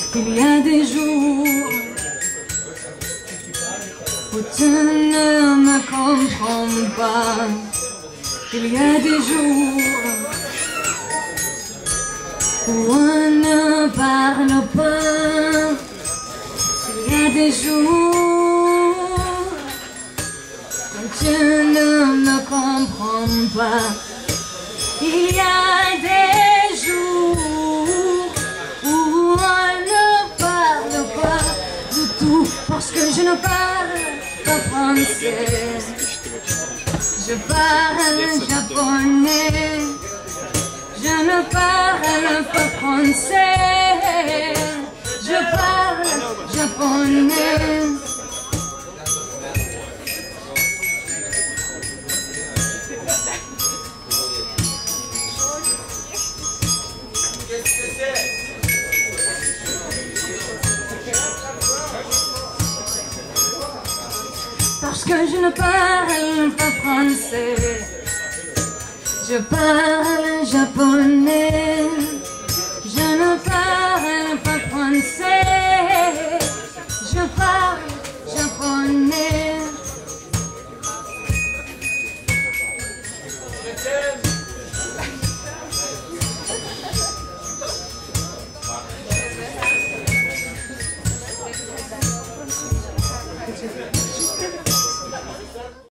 Il y a des jours où tu ne me comprends pas. Il y a des jours où on ne parle pas. Il y a des jours où tu ne me comprends pas. Il y a des jours où on ne parle pas du tout parce que je ne parle pas français. Je parle japonais. Je ne parle pas français. Je parle japonais. Parce que je ne parle pas français, je parle japonais. Je ne parle pas français.